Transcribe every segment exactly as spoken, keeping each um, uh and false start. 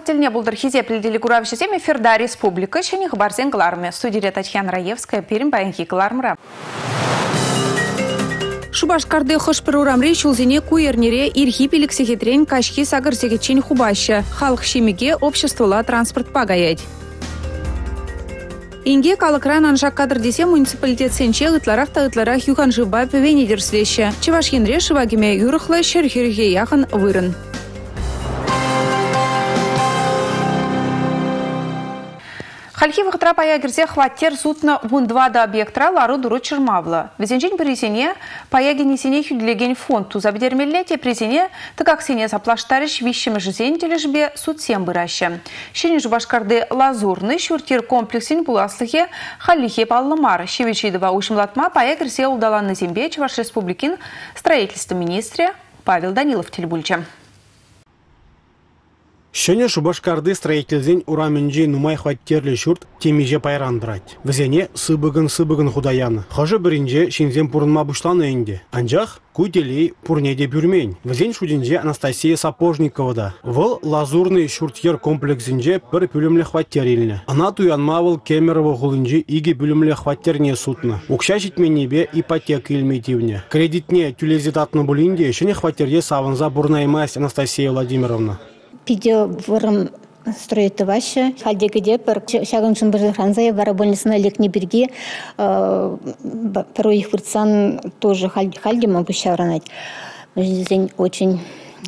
теліне бұлдыр хизе пілделі күравшесем эфирда республика шені ғыбарзен қыларымы. Студия Татьяна Раевская, перім байынки қыларымыра. Шубашкарды хошпыр урамри шулзине куернере ирхи пиліксехетрен кашки сагырсегечен хубашы. Халық шемеге обществола транспорт пагаять. Инге калыкран анжак кадр десе муниципалитет сенче ытларах та ытларах юхан жыба певенедерслеще. Чевашхенре шывагиме юрыхлы шерхерге яхын вырын. Хальхи вахтра паягерзе хваттер сутна вундвада объектра лару дуру чермавла. Везенжень призине паягенесене хюдлеген фонд тузабдермелле те призине тыгак сене заплаштарыш вищем жизнь тележбе сутсем быраща. Шени жубашкарды лазурный шуртир комплексин буласлыхе халихе палламар. Шевичидова ушмлатма паягерзе удаланны зембе Чуваш республикин строительство министре Павел Данилов телебульча. Шөне Шубашкарды строительзен ураменже нумай хваттерлі шурт темеже пайрандырать. Візене сыбыгын-сыбыгын худаяны. Хожы бірінже шинзен пұрынма бұшланы әнде. Анжақ куйтелей пұрнеде бүрмейн. Візен шуденже Анастасия Сапожникова да. Выл лазурный шуртер комплексінже бір пүлімлі хваттер еліне. Ана туянмавыл кемеровы ғылынже иге пүлімлі хваттерне сутны. Укша житменебе ипотека илметивне. Кредитне тюлезитатны бұлінде шөне хваттерде савынза бұрнаймайс Анастасия Владимировна. Пидео вырым строит ваше, хальдегеде пер шагын шумбыр хранзая барабольнесына лекне берге порой их вырцан тоже хальде могу шавранать. Жизнь очень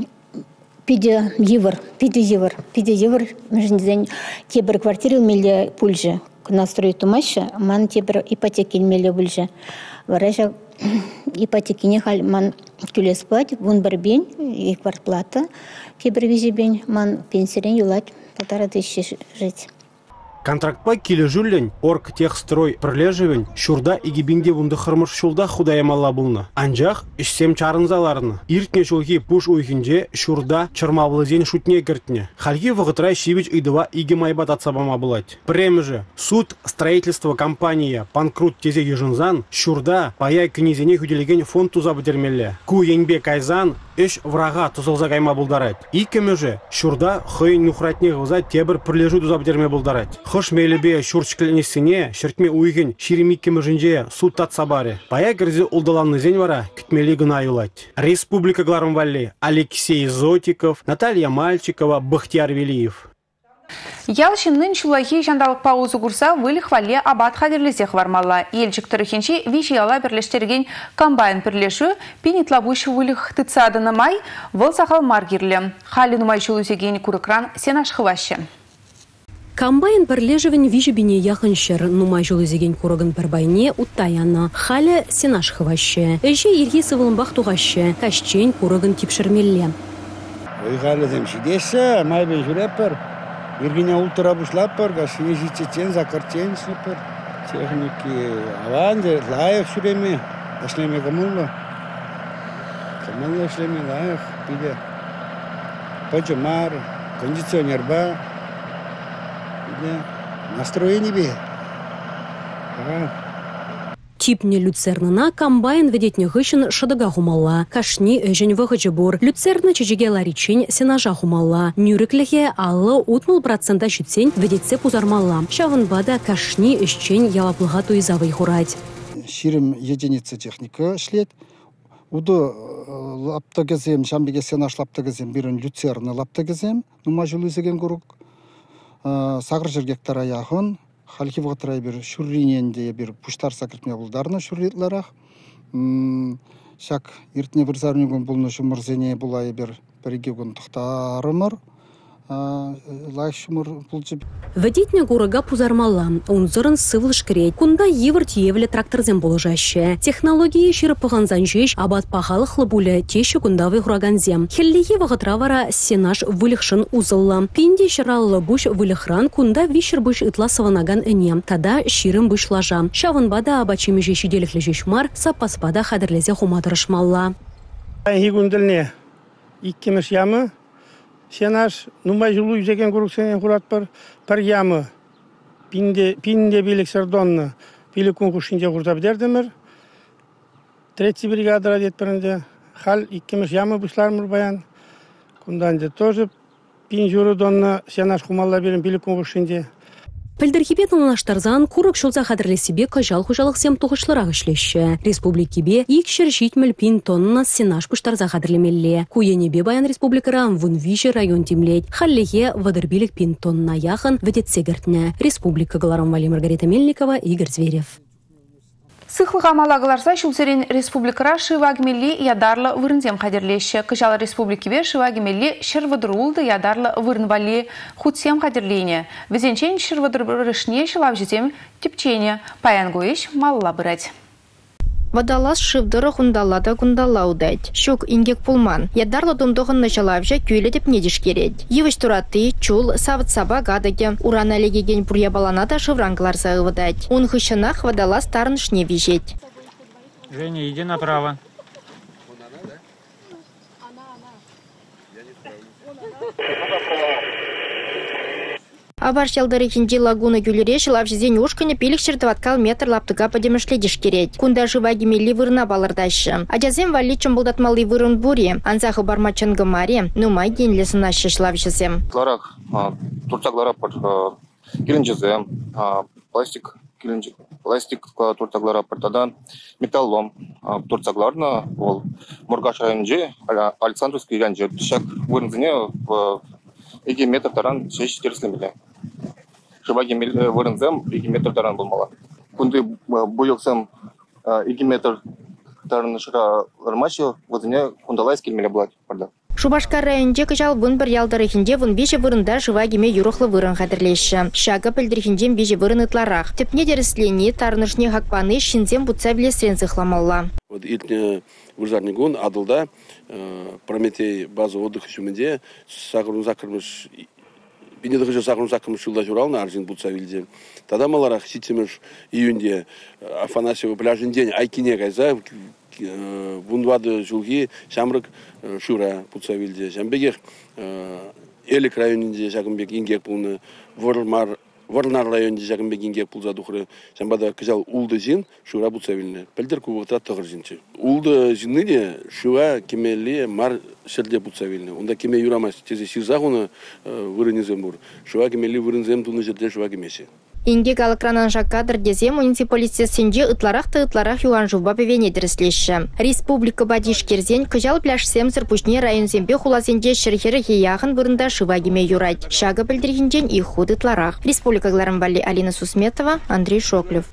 пидео евр, пидео евр, пидео евр. Жизнь тебер квартиры милле пульже. Настроит умаша, ман тебер ипотеки милле пульже. Ваража ипотеки не халь ман кюлес плать, вон барбень и квартплата. Кебір визибен ман пенсиорен юлать полтора тысячи жить. Контрактпа келі жүллен орг техстрой пролежевен шурда игибинде вунды хырмыш шулда худаямалла бұлны. Анжақ ішсем чарынзаларыны. Иртне шулхи пуш уйхинже шурда чырмавлызен шутне кертне. Хальги вғытрай шивич идыва иги майбат атсабама бұлать. Премже суд строительство компания панкрут тезе ежынзан шурда паяй книзене хүделеген фонд тузабыдермелле. Ку енбе кайзан эш врага тузылза кайма бұлдарать. Икемеже шурда хый нухратне ғыза тебір пролежу тузабыдерме бұлдарать. Хош мейлебе шурчкленесіне шертме уйген шеремикке мүжінже суд татсабаре. Пая кірзе ұлдаланны зен вара күтмелі гына юлать. Республика Глармвалли Алексей Зотиков, Наталья Мальчикова, Бахтияр Велиев. Ялшиннын чулахи жандалық паузу курса вылы хвале абат хадерлесех вармалла. Елчик тұрыхенче вишияла бірлештерген комбайн бірлешу пенитлабушы вылых тыцадыны май выл сақал маргерлі. Халі нумай чулусеген күрікран сенаш хывашы. Комбайн бірлежевін вижебіне яхыншыр нумай жолызеген курагын бірбайне уттаяны. Халі сенаш хывашы. Әже ерге сывылымбақ туғашы. Кашчен курагын типшірмелі. Ойғалы демшидесі, майбен жүрепір. Иргиня ультра бушлаппар, гашини жичечен, закарчен шлаппар. Техники аванде, лайық шүреме, ашлеме камулла. Камулла ашлеме лайық, пиде. Почемар, кондиционер ба. Пиде, настроение бе. Ага. Типне люцернына комбайн ведетне гышын шадыга хумалла. Кашни өжен вғыжы бұр. Люцерны чечеге ларичен сенажа хумалла. Нюрекліге аллы утмыл процента жүтсен ведетсе пузармалла. Шавынбада кашни үшчен ялаплыға туизавай хурать. Ширим единица техника шлет. Уды лаптагазем, шамбеге сенаж лаптагазем, бірін люцерны лаптагазем. Нума жылы зеген күрік. Сағыр жергектара яғын. Халки вғытрай бір шүрриненде бір пұштар сакыртме бұлдарына шүрретларақ. Шак ертіне бір зарынығын бұлны жұмырзене бұлай бір бірге күн тұқтарымыр. Лай шумыр бұлчып. Ведетне гурага пузармалла. Унзырын сывыл шкірет. Кунда евір тиевлі тракторзен болыжашы. Технологии шыры пығанзан жеш, абат пағалықлы бұлі теші кундавы ғураганзем. Хеллеге вағытравара сенаш вылықшын узылла. Пинде шыраллы бұш вылықран кунда вишір бұш ытла саванаган әнем. Тада ширым бұш лажа. Шавынбада абачымы жеші деліклі жешмар, сапаспада қадірлезе хумадырышмалла. Хигунділіне иккемеш ямы. Сенаш нумай жылу yüzegen kuruksen kurat par par ямы pinde pinde bilik sardonны bilik konkursinde kurta biderdimer. Третий бригада радет перенде хал иккемеш ямы бушлармыр баян. Кундан де тоже пин журы донна сенаш хумалла берен билик куңгушинде. Пілдірхебе тонлаштарзан курок шолца қадірлесібе кажал хужалық сем тоғышлырақ ішлеші. Республикебе икшір житміл пин тонна сенаш пұштарза қадірлемелі. Куенебе баян республикаран вунвижі район демлет. Халлеге вадырбилік пин тонна яхын ведетсегіртіне. Республика Галаром Вали Маргарита Мельникова, Игорь Зверев. Сыхлыға малагыларса шулсерин республикара шывагмелли ядарлы вырынзем қадірлеші. Кыжал республикебе шывагмелли шырвыдырулды ядарлы вырынвали худсем қадірлейне. Везенчен шырвыдырышне шылав жезем тепчене. Паян гоиш малла бырать. Водолаз шывдыры хундалада кундалаудать. Щук ингек пулман. Ядарлы думдығын началавжа күйелі деп недиш керет. Евыш тураты, чул, савыт саба гадаге. Урана легеген бурья баланада шывранглар заывыдать. Он хыщынах водолаз тарнышне вижет. Женя, иди направо. Абаш ялдарыхинди лагуна гюлере шылав жезен ушкыне пелік шыртываткал метр лаптыга подемышледиш керет. Кунда живаги милли вырна балырдайшы. Аджазем вали чымбылдатмалы вырын бури. Анзахы бармачынгы мари, нумай денлесін ашы шылав жезем. Ларак, турцаглара под килинжезем, пластик килинжи, пластик турцаглара портадан, металлом турцагларна, ол Мургаш районже, Александровский районже, пишак вырынзіне в эки метр таран шесть терслемеле. Шыбаги вырынзем эки метр таран болмала. Кунды буйылсам эки метр таран шыра ырмачы, вызыне кундалайс келмеле болады. Шубашкар районде кыжал вын бір ялдарыхинде вын бежі вырында живагиме юрухлы вырын қадірлеші. Шага пілдірхинден бежі вырын ытларақ. Тепне деріслені тарнышне хакпаны шинзем бұтса білесрен зықламалла. Вот илтне вырзарный гон адылда Прометей базу отдыха шумінде сағырын закырмыш бенедігі же сағырын закырмыш жылда журална аржин бұтса білде. Тада маларақ ситеміш июнде Афанасьева пляжын день айкине кайза вунвады жылги шамрык шура бұтса білде. Жамбегер Элик районінде жағынбек ингек бұлны вырмар Варнар районде жағынбек ингек пулза дұқыры. Жамбада кыжал улды жин шура бұтса біліне. Пәлдер көбіғыта тұғыр жинчі. Улды жинны де шуа кемелі мар шерде бұтса біліне. Онда кеме юрамас тезе ширзақ оны вырынезем бұр. Шуа кемелі вырынзем тұны жерде шуа кемеші. Ингек алыкранан жаккадыр дезе муниципалитетсенде ытларақ-ты ытларақ юан жуба певене діріслеші. Республика бадиш керзен кыжал пляж семзір пүшне район зембе хуласенде шырхері хеяғын бұрында шывагиме юрать. Шага білдіргенден их худ ытларақ. Республика Гларамбали Алина Сусметова, Андрей Шоклев.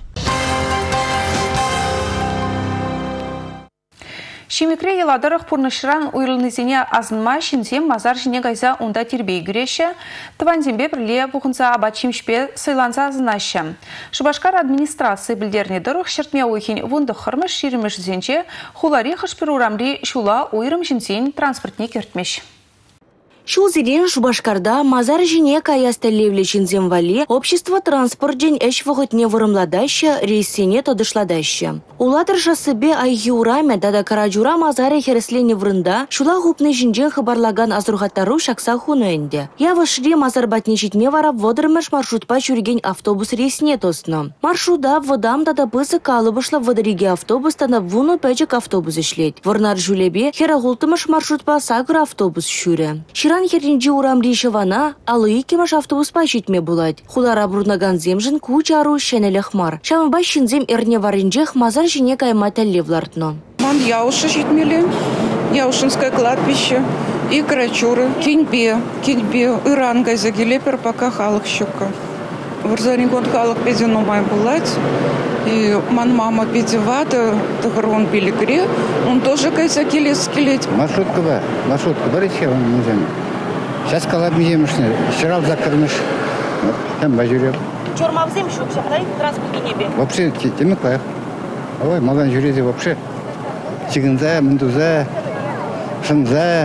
Шимикре еладырық пұрнышыран уйрылнызене азынма шинзем мазар жіне гайза онда тербей күреші, тыванзембе бірле бұғынса абат шимшпе сайланса азынашы. Шубашкар администрации білдеріне дұрық шыртме ойхен вұнды қырмыш шеріміш зенче, хулари қышпыр урамри шула уйрым жінсен транспортне кертмеш. Шул зерен Шубашкарда мазар жіне каясты левлечин земвали общество транспорт день эш вғытне вырымладаще, рейсене тодышладаще. Уладыр жасыбе айги ураме дада караджура мазары хереслене врында шула гупны жинжен хабарлаган азурғаттару шакса хуны энде. Я вашри мазар батне житме варап водырмыш маршрутпа жүрген автобус рейсіне тосно. Маршруда водам дада бысы калыбышла водыриге автобус тана вуну пәчік автобус ішлет. Варнар жүлебе херагултымыш маршрутпа сагыр автобус шүрі. Ширан херинжи урам рейшевана, алые кемаш автобус пачитме булать. Хулара бурнаган земжин кучару шенелех мар. Шамба шинзем эрне варинжех мазар жине кайма тәллевлартно. Ман яушы житмелі, яушинское кладбище, и Карачуры, Киньбе, Киньбе, Иран гайзагилепер пока халық щука. Варзарин халық педину май булать. И ман мама педивада, тагрон пилигре, он тоже кайзагиле скелет. Маршрутка бар, маршрутка бар еще он музей. Сейчас калабием шне, вчера закрылmış. Там бажурел. Чормавзем шук, шахтай транспорт небе. Вообще темно клав. Ой, малан жүреді вообще. Чигинза, мендуза, шынза.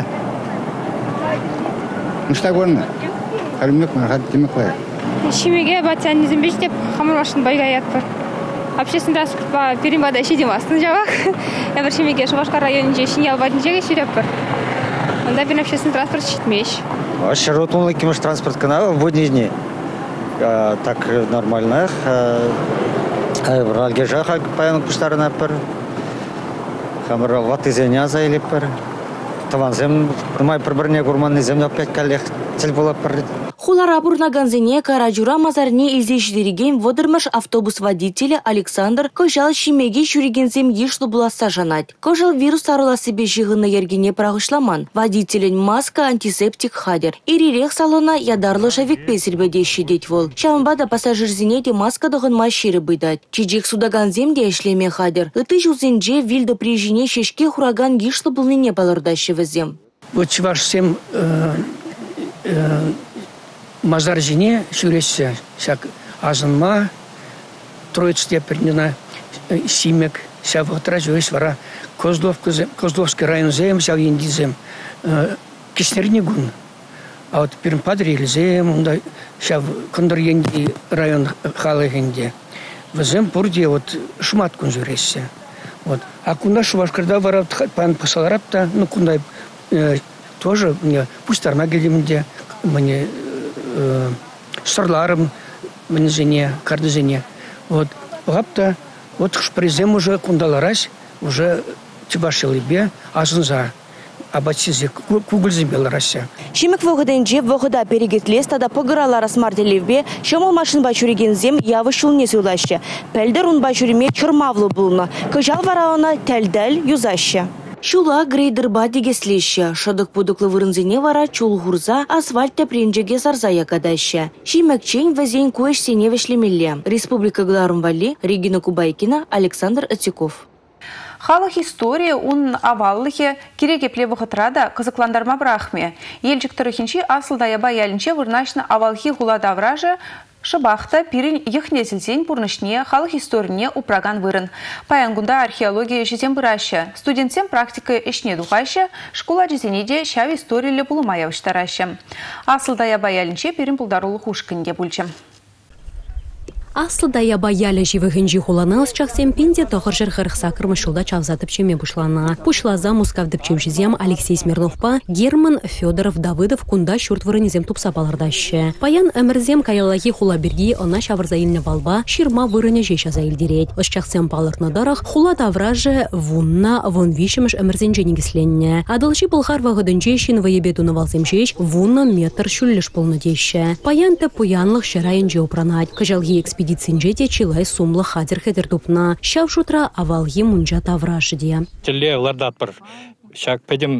Ну что горно? Хармек мархат темно клав. Шимеге батян низембеш деп хамырашын байгаят бар. Общественный транспорт по перемада шидем астын жабақ. Я бір шимеге Шубашкар районынже шин ялбадын жеге ширеп бар. Онда бір общественный транспорт шитмеш. Широтунлы кемеш транспорт канал в будние дни. Так нормально. Ралгежа паянок пуштарына пар. Хамыр ват изеня заилеп пар. Таванзем, май проборне гурманный земля пять коллег, цель была парить. Хулара бурнаганзине Караджура мазарне издешдереген водырмаш автобус водителя Александр кожал шимеге шуригензем ешлу была сажанать. Кожал вирус арыла себе жигына ергене прагышламан. Водителен маска антисептик хадер. Ирирех салона ядарлы жавик песельбе деші дет вол. Шамбада пассажирзине де маска дығын маширы быдать. Чиджик судаганзем де эшлеме хадер. Ыты жузенже вильда прижине шешке хураган ешлу былыне балырдашы візем. Вот чуваш всем мазар жине шүресі, шак азынма, троицте пернена симек, шав ғытра жөйс вара Козловский район зем, шав енді зем, кеснеріне гүн. А вот перін падыр елзем, шав күндір енді район халық енді. Візем бұрде вот шумат күн жөресі. Вот. А кунда шувашкарда вара пан пасаларапта, ну кунда тоже мне пустарна келемінде, мне сырларым, мне жене, карды жене. Вот. Лапта, вот шпрезем уже кундаларась, уже тибашилыбе, азынза. Абатсизе кугылзебе ларася. Шимек вогыденже вогыда перегетлес тада погыралар смарделевбе, шамал машин бачуригензем явы шулне сөйлаще. Пәлдер ун бачуриме чырмавлы булна. Кыжал варауна тәлдәл юзаще. Шула грейдерба дегеслеще. Шадык пудыклы вырынзене вара чул гурза асфальт тәпренжеге сарзая кадаще. Шимекчен вазень көш сене вешлемелле. Республика Гларумвали, Регина Кубайкина, Александр Ациков. Халық история он аваллыхе керекепле вахытрада кызыкландарма брахме. Елчик тұрыхинчи асылдая баялінче вырнашны авалхи гуладавражы шыбахта пирин ехнесілсен пурнышне халық историне упраган вырын. Паянгунда археология жезен бұраща. Студентсен практика ешне духаща, школа жезенеде шав историялі бұлымая ұштараща. Асылдая баялінче пирин бұлдарулы хушкынде бүлчем. Аслыда я баяля живыгынжи хуланылс чахсем пинде тохыржыр хырықса кырмышылда чавзатып чеме бушлана. Пушлаза мускавдып чемжизем Алексей Смирновпа, Герман Федоров Давыдов кунда шурт вырынезем тупса балырдаще. Паян әмірзем каялахи хула берги она шавырзаилне балба, ширма вырыне жеша заилдереть. Ос чахсем балыртнадарах хула тавраже вунна вон вишемеш әмірзен женегісленне. Адалши пылхар вағыдынже шин ваебету навалзем жеш вунна метр шүллеш полнадеще. Паян те пуянлық шырайынже упранать. Кажалги экспедиция Дицинжете чилай сумла хадер хедер тупна. Шав шутра авалги мунжа таврашыдия. Теле лардат бір. Шак педем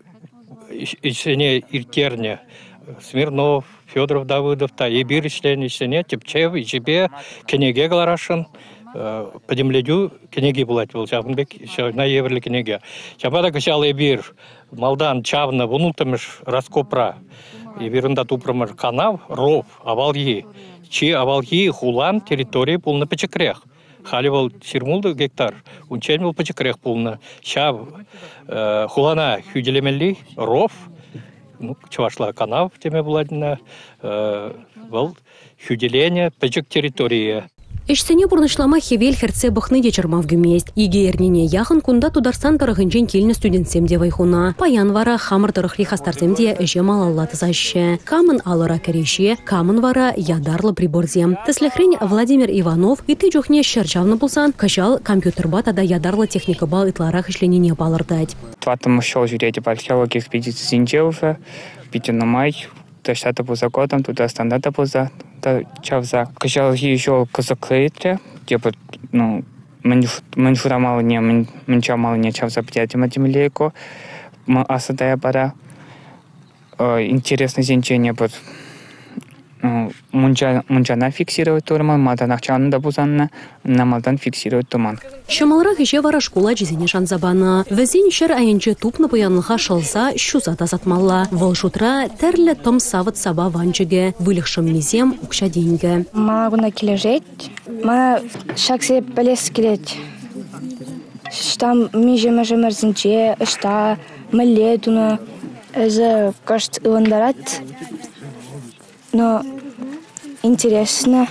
ишене иртерне. Смирнов, Федоров, Давыдов, та ебир ишлен ишене, Тепчев, ишебе, кенеге галарашын. Педем ледю кенеге булать был. Шабынбек на еврлі кенеге. Шабада кышал ебир. Малдан чавна вунутымыш раскопра. Ебирында тупрамыр канав, ров, авалги. Чи авалги хулан территории полна пачекрех. Хали был сирмулды гектар, унчен был пачекрех полна. Ща э, хулана хюделемели, ров, ну, чавашла канав, теме была на э, был хюделение пачек территории. Эшсене бурнышлама хевел херце бахны дечермав гюмест. Иге эрнене яхын кунда тударсан тарыгынчен келіні студентсем де вайхуна. Паян вара хамыр тарыхли хастарсем де эже малалла тызаще. Камын алыра кереше, камын вара ядарлы приборзем. Теслехрень Владимир Иванов и ты жохне шерчавны булсан, качал компьютерба тада ядарлы техника бал итларах ишленене балырдать. Тватым шел жюрете по археологии экспедиции Синчеуфа, Питер май, тащата по законам, туда стандарта поза. Чавза. Качал еще козаклейте, типа, ну, манифура мало не, манча мало не чавза пятьдесят математику, асадая пара. Интересное значение под Мунча мунчана фиксирует туман, матанахчан да бузанна, на матан фиксирует туман. Шамалрах еще вара школа жезене шанзабана. Везень шер айынче тупны пуянлыха шалса шуза тазатмалла. Волшутра терле том савыт саба ванчыге, вылихшым мизем укша деньги. Ма гуна кележет, ма шаксе пелес келет. Штам мижеме жемерзинче, шта мелетуна, эзе кашт ивандарат. Но интересно.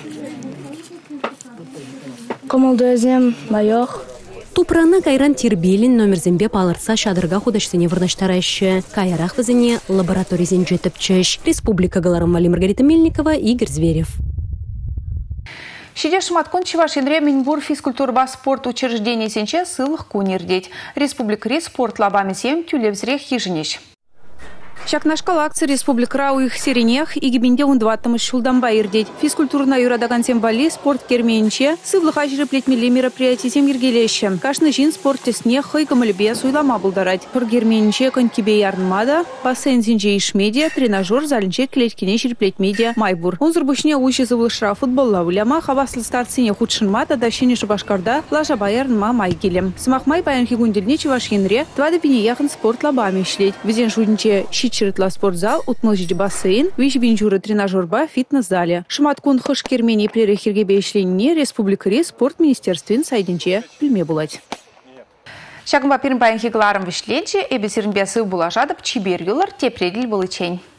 Комолдуэзем майох. Тупрана кайран тирбелин номер зембе палырца шадырга худашсене вырнаштараща. Кайрах вазене лабораторизен жетіпчеш. Республика Галарумвали Маргарита Мельникова, Игорь Зверев. Шиде шматкон Чевашинре Минбур физкультурба спорт учреждений сенче сылых кунирдеть. Республика спорт лабами сем тюлевзрех хижинеш. Шак нашкал акция республикра у их сиренех и гибенде он двадцатом шулдамба ирдеть. Физкультурна юрадаган сембали спорт керменче сывлых ажиры плетмели мероприятий сем ергелеще. Кашны жин спорт тесне хой камалебе суйлама булдарать. Пор герменче конькибе ярнмада, бассейн зинже ишмедия, тренажер залинче клеткине плетмедия майбур. Он зарбушне ущи завлышра футболла уляма хаваслы старцине худшинмата дащине шабашкарда лажа баярнма майгилем. Смахмай паянхи гундельне Чевашинре два допине яхан спорт лабами шлеть. Везен шуднче Чиртла спортзал, утмылжить бассейн, вещь бинжуры тренажерба, фитнес-зале. Шматкун хыш кермени пререхиргебе ишленне республикари спорт министерствен сайдинче пильме булать. Шагымба пирмбайын хигларым вишленче, эбесирнбе сы булажадып чибер юлар тепредил булычень.